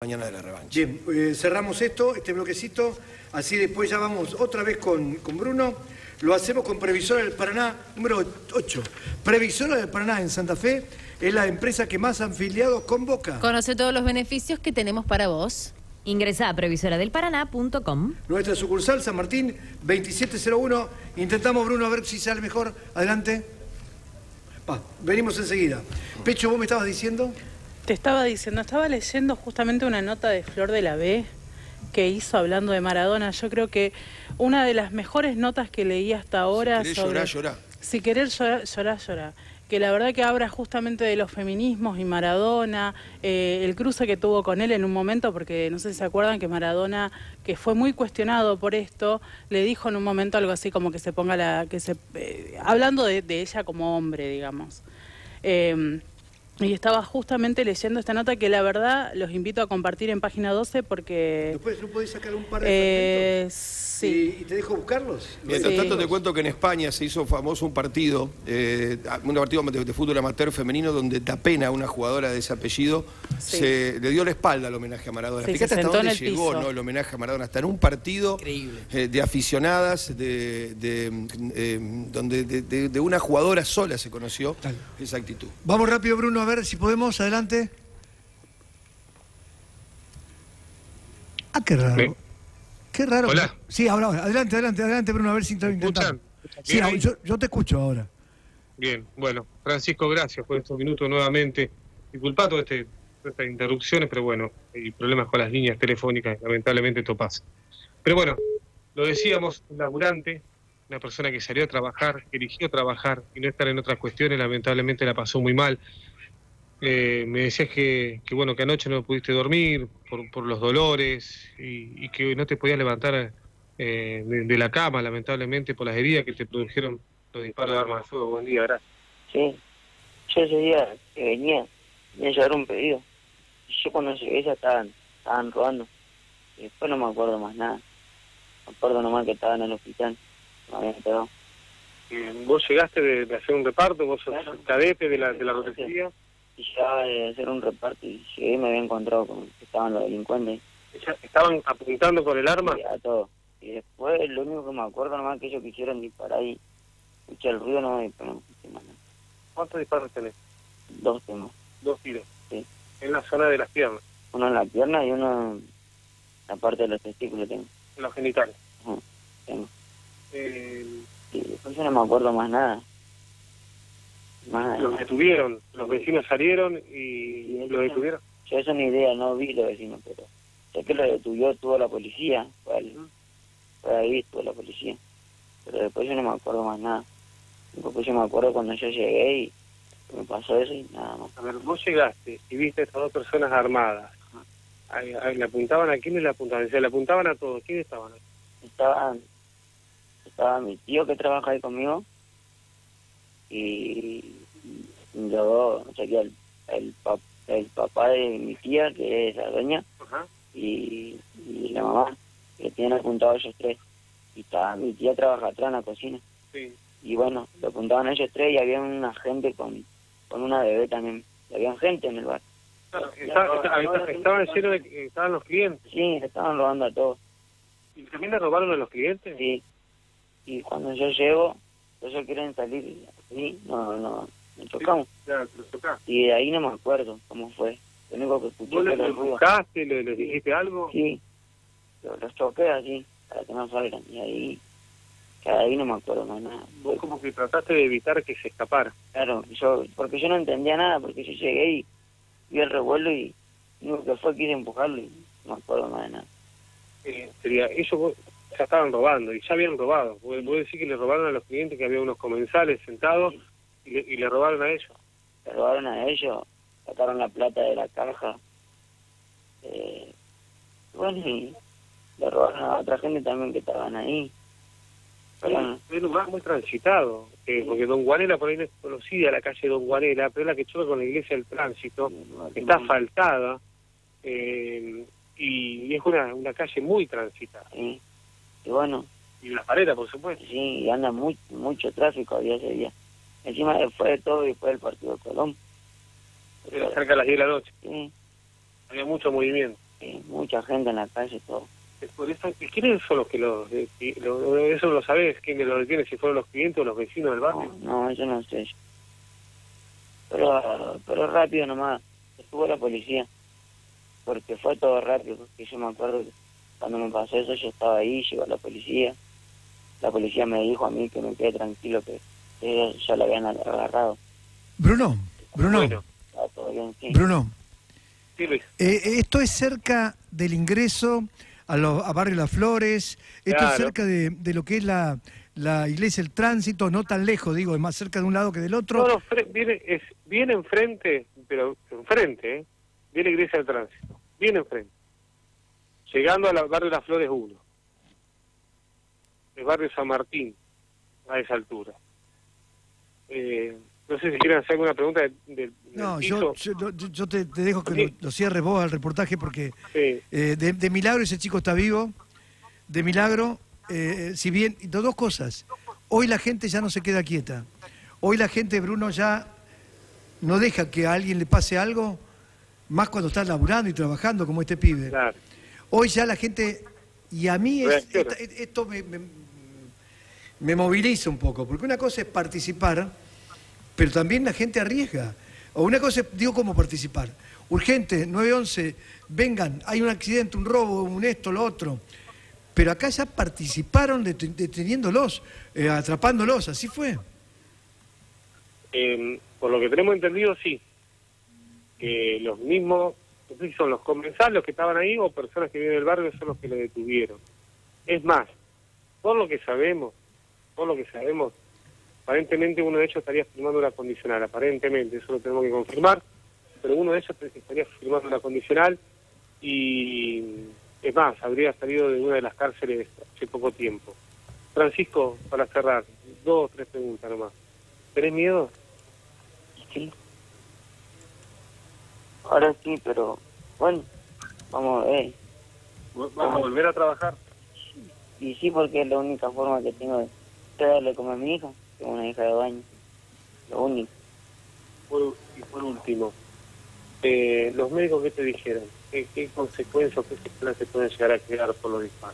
mañana de la revancha. Bien, cerramos este bloquecito, así después ya vamos otra vez con Bruno. Lo hacemos con Previsora del Paraná, número 8. Previsora del Paraná en Santa Fe es la empresa que más afiliados convoca. Conoce todos los beneficios que tenemos para vos. Ingresa a previsoradelparaná.com. Nuestra sucursal San Martín 2701. Intentamos, Bruno, a ver si sale mejor. Adelante. Venimos enseguida. Pecho, ¿vos me estabas diciendo? Te estaba diciendo, estaba leyendo justamente una nota de Flor de la B que hizo hablando de Maradona. Yo creo que una de las mejores notas que leí hasta ahora Si querés sobre... llorar. Si querés llorar, llorar. Que la verdad que habla justamente de los feminismos y Maradona, el cruce que tuvo con él en un momento, porque no sé si se acuerdan que Maradona, que fue muy cuestionado por esto, le dijo en un momento algo así como que se ponga hablando de ella como hombre, digamos. Y estaba justamente leyendo esta nota que la verdad los invito a compartir en página 12 porque... ¿Después no podés sacar un par de fragmentos? Sí. ¿Y te dejo buscarlos? Mientras Sí. tanto te cuento que en España se hizo famoso un partido de fútbol amateur femenino donde da pena a una jugadora de ese apellido le dio la espalda al homenaje a Maradona. Sí, Fíjate se hasta sentó dónde en el llegó, piso. ¿no? El homenaje a Maradona, hasta en un partido de aficionadas donde de una jugadora sola se conoció esa actitud. Vamos rápido, Bruno, a ver si podemos. Adelante. Ah, qué raro. ¿Sí? Qué raro. Hola. Sí, ahora. Adelante, Bruno, a ver si te intentamos. Sí, ¿Bien? yo te escucho ahora. Bien, bueno, Francisco, gracias por estos minutos nuevamente. Disculpa todas estas interrupciones, pero bueno, hay problemas con las líneas telefónicas, lamentablemente esto pasa. Pero bueno, lo decíamos, un laburante, una persona que salió a trabajar, que eligió trabajar y no estar en otras cuestiones, lamentablemente la pasó muy mal. Me decías que bueno, que anoche no pudiste dormir por los dolores y que no te podías levantar de la cama, lamentablemente, por las heridas que te produjeron los disparos de arma de fuego. Buen día, gracias. Sí, yo ese día que venía a llevar un pedido. Y yo cuando llegué ya estaban robando. Y después no me acuerdo más nada. Me acuerdo nomás que estaban en el hospital. Me habían pegado. ¿Vos llegaste de hacer un reparto? ¿Vos sos Claro. cadete de la rotería? Y llegaba de hacer un reparto y llegué y me había encontrado con que estaban los delincuentes. ¿Estaban apuntando con el arma? Y a todo. Y después lo único que me acuerdo nomás es que ellos quisieron disparar y escuché el ruido, no escuché más nada. ¿Cuántos disparos tenés? 2 temas. 2 tiros. Sí. En la zona de las piernas, Uno en la pierna y uno en la parte de los testículos tengo. en los genitales. Ajá, tengo. Eh, Y después yo no me acuerdo más nada. Más los nada. detuvieron, los vecinos salieron y los detuvieron. Yo eso ni idea, no vi los vecinos, pero sé que lo detuvo la policía. Fue ahí, estuvo la policía. Pero después yo no me acuerdo más nada. Después yo me acuerdo cuando yo llegué y me pasó eso y nada más. A ver, vos llegaste y viste a estas 2 personas armadas. ¿Le apuntaban a quiénes le apuntaban? O sea, le apuntaban a todos. ¿Quiénes estaban ahí? Estaba mi tío que trabaja ahí conmigo y luego sería el papá de mi tía, que es la dueña, Ajá. y la mamá, que tienen apuntado ellos 3. Y mi tía trabaja atrás en la cocina. Sí. Y bueno, lo apuntaban ellos 3 y había una gente con una bebé también. Y había gente en el bar. Claro, estaban llenos de... Estaban los clientes. Sí, estaban robando a todos. ¿Y también le robaron a los clientes? Sí. Y cuando yo llego, ellos quieren salir así, nos chocamos. Ya, te los tocaste. Y de ahí no me acuerdo cómo fue. Lo único que escuché ¿Vos fue les el ruido. buscaste, les dijiste algo? Sí, los choqué así, para que no salgan. Y ahí no me acuerdo más nada. Vos como que trataste de evitar que se escapara. Claro, porque yo no entendía nada, porque yo llegué y vi el revuelo y lo único que fue quise empujarlo y no me acuerdo más de nada. Ellos ya estaban robando y ya habían robado. Vos decís que le robaron a los clientes, que había unos comensales sentados y le robaron a ellos. Le robaron a ellos, sacaron la plata de la caja. Bueno, y le robaron a otra gente también que estaban ahí. Pero, Es un lugar muy transitado, porque Don Guanela por ahí no es conocida, la calle Don Guanela, pero es la que choca con la iglesia del tránsito, está asfaltada, y es una calle muy transitada. sí. Y bueno, Y la paredes, por supuesto. sí, y anda mucho tráfico había ese día. Encima después de todo y después del partido de Colón. Era cerca de las 10 de la noche, Sí, había mucho movimiento. mucha gente en la calle, todo. Por eso, ¿quiénes son los que eso lo sabés? ¿Quién lo detiene? Si fueron los clientes o los vecinos del barrio. No, yo no sé. Pero rápido nomás, estuvo la policía. Porque fue todo rápido, porque yo me acuerdo que cuando me pasó eso yo estaba ahí, llegó la policía. La policía me dijo a mí que me quedé tranquilo, que ellos ya lo habían agarrado. Bruno. Bueno. Estaba todo bien, sí. Bruno. Sí, Luis. Esto es cerca del ingreso a Barrio Las Flores, esto Claro. es cerca de lo que es la iglesia El Tránsito, no tan lejos, digo, es más cerca de un lado que del otro. No, viene enfrente, pero enfrente, viene Iglesia del Tránsito, viene enfrente. Llegando al barrio Las Flores 1. El barrio San Martín, a esa altura. No sé si quieren hacer alguna pregunta del No, piso. yo te dejo que Sí. lo cierres vos al reportaje porque Sí. de milagro ese chico está vivo, de milagro, si bien, dos cosas, hoy la gente ya no se queda quieta, hoy la gente, Bruno, ya no deja que a alguien le pase algo, más cuando está laburando y trabajando como este pibe. Claro. Hoy ya la gente, y a mí Reacciona. esto me moviliza un poco, porque una cosa es participar, pero también la gente arriesga. O una cosa es, digo, ¿cómo participar? Urgente, 911, vengan, hay un accidente, un robo, un esto, lo otro. Pero acá ya participaron deteniéndolos, atrapándolos, así fue. Por lo que tenemos entendido, sí. Que los mismos, no sé si son los comensales los que estaban ahí o personas que viven del barrio son los que lo detuvieron. Es más, por lo que sabemos, aparentemente uno de ellos estaría firmando una condicional, aparentemente, eso lo tenemos que confirmar, pero uno de ellos estaría firmando una condicional y, es más, habría salido de una de las cárceles hace poco tiempo. Francisco, para cerrar, 2 o 3 preguntas nomás. ¿Tenés miedo? Sí. Ahora sí, pero bueno, vamos a ver. ¿Vamos a volver a trabajar? Y sí, porque es la única forma que tengo de darle como a mi hija, que es una hija de baño. Lo único. Y por último, los médicos, ¿qué te dijeron? ¿Qué consecuencias, qué secuelas se pueden llegar a quedar por los disparos?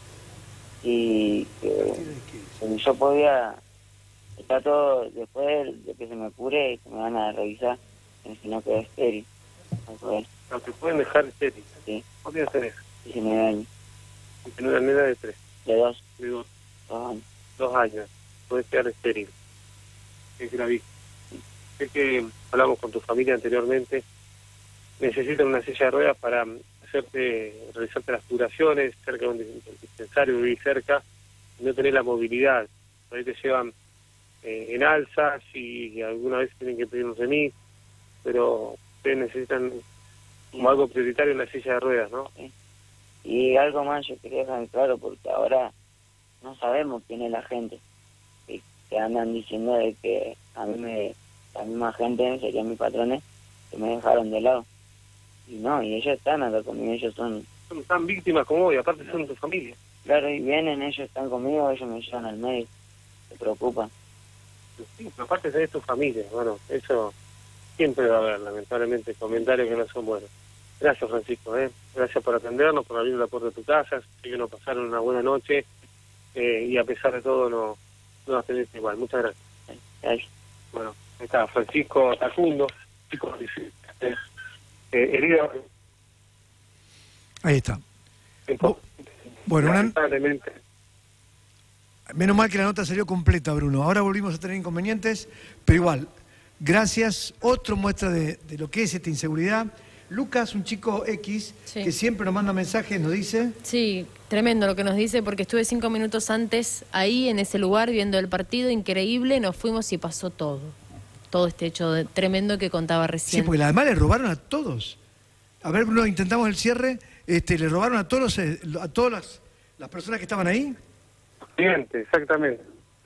Y que yo podía estar todo, después de que se me cure, que me van a revisar, si no quedo estéril. No, te pueden dejar estéril. Sí, ¿Cuántos años tenés? 19 años, Y tenés una nena de 3, de 2 de 2 años. años. Puedes quedar estéril. Es gravísimo. Sé que hablamos con tu familia anteriormente. Necesitan una silla de ruedas para realizarte las curaciones, cerca de un dispensario, vivir cerca, y no tener la movilidad. Por ahí te llevan en alzas y alguna vez tienen que pedirnos de mí, pero ustedes necesitan como algo prioritario una silla de ruedas, ¿no? Y algo más yo quería dejar claro, porque ahora no sabemos quién es la gente. Que andan diciendo de que a mí la misma gente, serían mis patrones, que me dejaron de lado. Y no, y ellos están acá conmigo, ellos son... Son tan víctimas como vos y aparte son tu familia. Claro, y vienen, ellos están conmigo, ellos me llevan al médico, se preocupan. Sí, pero aparte de tu familia, bueno, eso siempre va a haber, lamentablemente, comentarios que no son buenos. Gracias, Francisco, gracias por atendernos, por abrir la puerta de tu casa, sé que nos pasaron una buena noche y a pesar de todo no nos tenés igual. Muchas gracias. Gracias. Bueno, ahí está Francisco Tacundo, chico herido. Ahí está. Bueno, lamentablemente. menos mal que la nota salió completa, Bruno. Ahora volvimos a tener inconvenientes, pero igual, gracias. Otra muestra de lo que es esta inseguridad. Lucas, un chico X, Sí. que siempre nos manda mensajes, nos dice... Sí, tremendo lo que nos dice, porque estuve 5 minutos antes ahí, en ese lugar, viendo el partido, increíble, nos fuimos y pasó todo. Todo este hecho tremendo que contaba Sí, recién. porque además le robaron a todos. A ver, Bruno, intentamos el cierre. Le robaron a todas las personas que estaban ahí. Cliente, exactamente.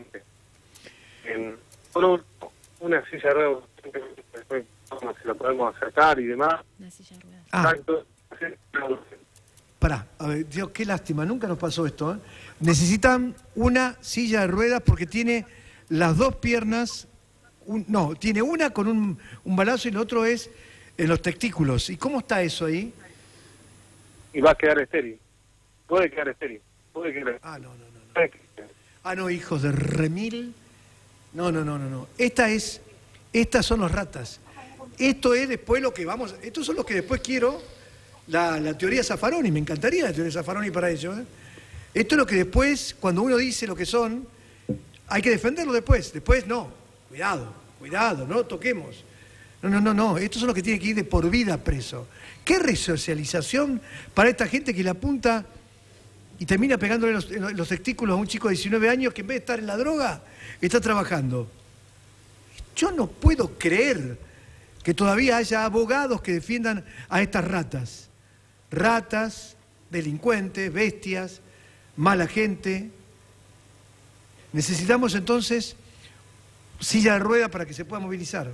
Una silla de ruedas, después se la podemos acercar y demás. Una silla de ruedas. Ah, Exacto. pará. A ver, Dios, qué lástima. Nunca nos pasó esto, ¿eh? Necesitan una silla de ruedas porque tiene las dos piernas... No, tiene una con un balazo y el otro es en los testículos. ¿Y cómo está eso ahí? y va a quedar estéril. Puede quedar estéril. Puede quedar. Ah, no. Ah, no, hijos de remil. No. Estas son las ratas. Esto es después lo que vamos... Estos son los que después quiero, la teoría Zaffaroni. Me encantaría la teoría Zaffaroni para ello. Esto es lo que después, cuando uno dice lo que son, hay que defenderlo después. Después no. Cuidado, no lo toquemos. No. Estos son los que tienen que ir de por vida preso. ¿Qué resocialización para esta gente que la apunta y termina pegándole los testículos a un chico de 19 años que en vez de estar en la droga, está trabajando? Yo no puedo creer que todavía haya abogados que defiendan a estas ratas. Ratas, delincuentes, bestias, mala gente. Necesitamos entonces silla de rueda para que se pueda movilizar.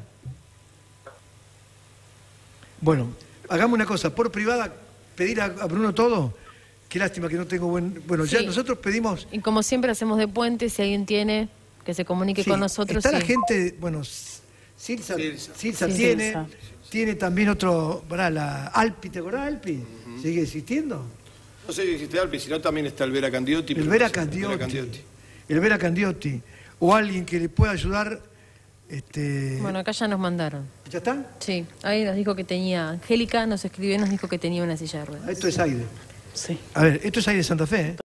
Bueno, hagamos una cosa, por privada, pedir a Bruno todo. Qué lástima que no tengo buen... Bueno, sí. Ya nosotros pedimos... Y como siempre hacemos de puente, si alguien tiene, que se comunique con nosotros. Está la gente, bueno, Silsa tiene también otro, la Alpi, ¿te acordás Alpi? ¿Sigue existiendo? No sé si existe Alpi, sino también está el Vera Candiotti. El Vera Candiotti. O alguien que le pueda ayudar... Bueno, acá ya nos mandaron. ¿Ya está? Sí, ahí nos dijo que tenía... Angélica nos escribió y nos dijo que tenía una silla de ruedas. Esto es Aire. Sí. A ver, esto es Aire de Santa Fe, ¿eh?